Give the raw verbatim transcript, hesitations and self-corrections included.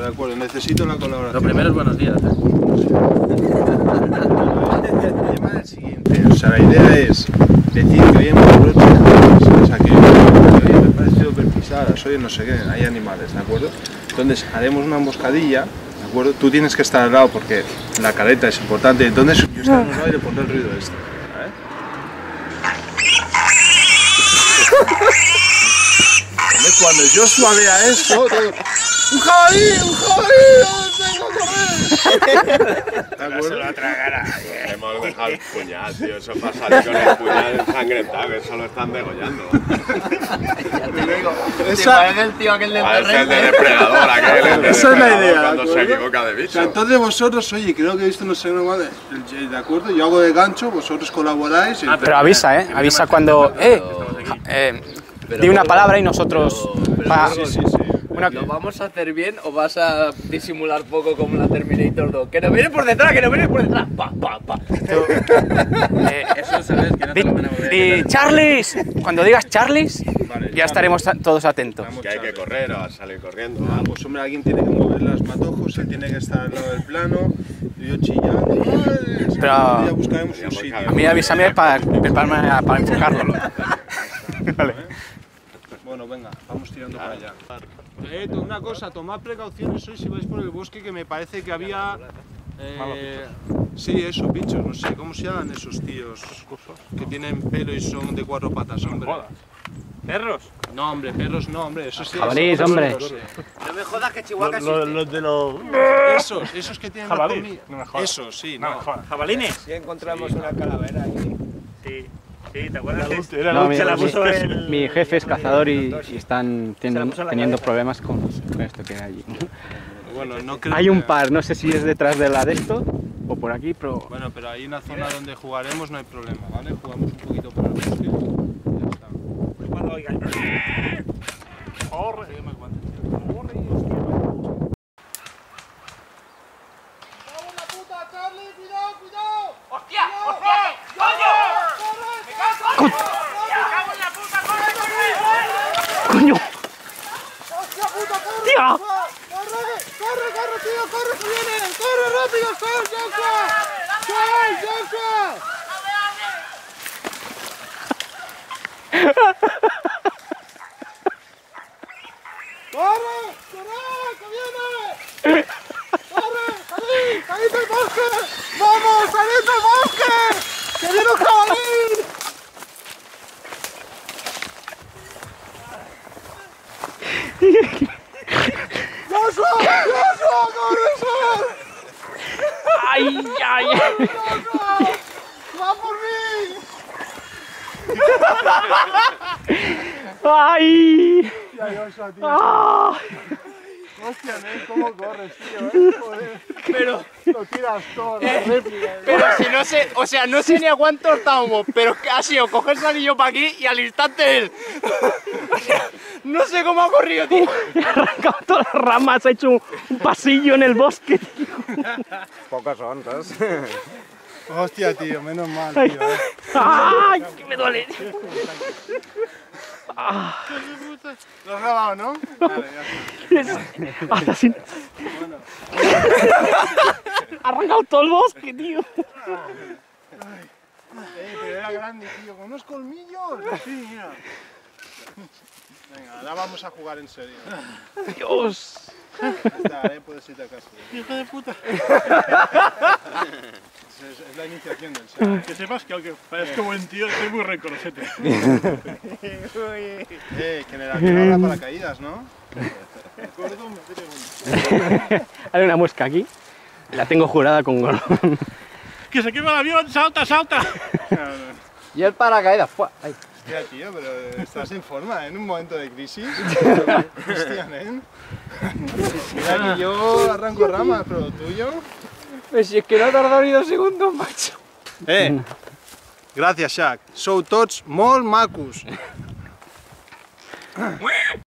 de acuerdo, necesito la colaboración. Lo primero es buenos días, ¿eh? El tema es el siguiente, o sea, la idea es decir que hoy hemos brotes, o sea, que hoy me ha parecido perpisadas, hoy no sé qué, hay animales, ¿de acuerdo? Entonces haremos una emboscadilla, ¿de acuerdo? Tú tienes que estar al lado porque la careta es importante, entonces yo estaré a un lado y le pondré el ruido este, ¿vale? Cuando yo suavea esto, todo... ¡un jabalí! ¡Un jabalí! ¡Tengo que correr! ¿De acuerdo? Se lo tragará. Hemos dejado el puñal, tío. Eso pasa con el puñal ensangrentado, que eso lo están degollando. Ya te digo. Esa... Parece el tío aquel del Parece el de depredador, aquel. El de Esa es la idea. Cuando se equivoca de bicho. O sea, entonces vosotros, oye, creo que he visto no sé no vale, ¿de acuerdo? Yo hago de gancho, vosotros colaboráis. Y... Ah, pero avisa, ¿eh? Avisa cuando... ¡Eh! eh di una palabra y nosotros... Pero, pa, sí, sí, sí. Una... ¿Lo vamos a hacer bien o vas a disimular poco como la Terminator dos? ¡Que nos viene por detrás, que nos viene por detrás! ¡Pa, pa, pa! eh, Eso sabes que no te lo van a volver a di, quitar. ¡Charles! Cuando digas Charles, Vale, ya estaremos todos atentos. Que hay que correr o salir corriendo. Ah, pues hombre, alguien tiene que mover los matojos, él tiene que estar al lado del plano, y yo chillando. ¡Ay! Pero- Ya buscaremos un sitio. A mí avísame para prepararme para enfocarlo. Vale. Bueno, venga, vamos tirando para allá. Eh, una cosa, tomad precauciones hoy si vais por el bosque, que me parece que había... Eh, sí, eso, bichos, no sé, ¿cómo se llaman esos tíos? Que tienen pelo y son de cuatro patas, hombre. ¿Perros? No, hombre, perros no, hombre, esos sí. Jabalíes, esos- hombre. no sé. No me jodas que Chihuahua Los, los de los... Esos, esos que tienen la Jabalí. comida. No me jodas. Esos, sí, No no. me jodas. ¿Jabalines? Si encontramos una calavera ahí. Sí. Sí, ¿te acuerdas? Era que el- era No, el- mi, se la mi- puso el... mi jefe es cazador y, y están teniendo, puso en la teniendo cabeza. problemas con, con esto que hay allí. Bueno, no creo Hay un que- par, no sé si es detrás de la de esto o por aquí, pero... Bueno, pero hay una zona donde jugaremos, no hay problema, ¿vale? Jugamos un poquito por el bosque y ya está. Cuando oigan... Corre. ¡Hostia! ¡Hostia! ¡Coño! ¡Me cago! ¡Me cago en la puta! ¡Corre, corre! ¡Coño! ¡Hostia puta, corre! ¡Tío! ¡Corre, corre, corre, tío! ¡Corre, que viene! ¡Corre rápido! ¡Sal, Joshua! ¡Sal, Joshua! ¡Corre! ¡Corre, que viene! ¡Corre! ¡Salid! ¡Salid del bosque! ¡Vamos! ¡Salid del bosque! ¡Que viene un jabalí! ¡Joshua! ¡Joshua! ¡Corre, Sol! ¡Ay, ay! ¡Joshua! ¡Va por mí! ¡Ay! ¡Ya, Joshua, tío! ¡Ah! ¡Hostia, nen! ¿Cómo corres, tío? ¿Eh? Joder. Pero, Lo tiras todo, la réplica. ¿eh? pero si no sé, o sea, no sé ni a cuánto estábamos, pero ha sido coger el anillo para aquí y al instante él. O sea, no sé cómo ha corrido, tío. Ha arrancado todas las ramas, ha hecho un, un pasillo en el bosque. Pocas son, ¿sabes? Hostia, tío, menos mal, tío. ¿eh? ¡Ay! ¡Que me duele! Lo has grabado, ¿no? Vale, ya está. Hasta así. Ha arrancado todo el bosque, tío. Eh, pero era grande, tío, con unos colmillos. Sí, mira. Venga, ahora vamos a jugar en serio. Dios. Ya está, eh, puedes irte a casa. Hijo de puta. Es, es la iniciación del ser. Que sepas que aunque parezca buen tío, soy muy rencorosete. Eh, que en el alquiler habrá paracaídas, ¿no? Gordo, me pregunto. Hay una mosca aquí. La tengo jurada con gorro. ¡Que se quema el avión! ¡Salta, salta! Y el paracaídas, ¡fua! Ahí. Hostia, tío, pero estás en forma, ¿eh? En un momento de crisis. Hostia, nen. Mira que yo arranco ramas, pero lo tuyo... Pues si es que no ha tardado ni dos segundos, macho. Eh, gracias, Shaq. Sou tots molt macos.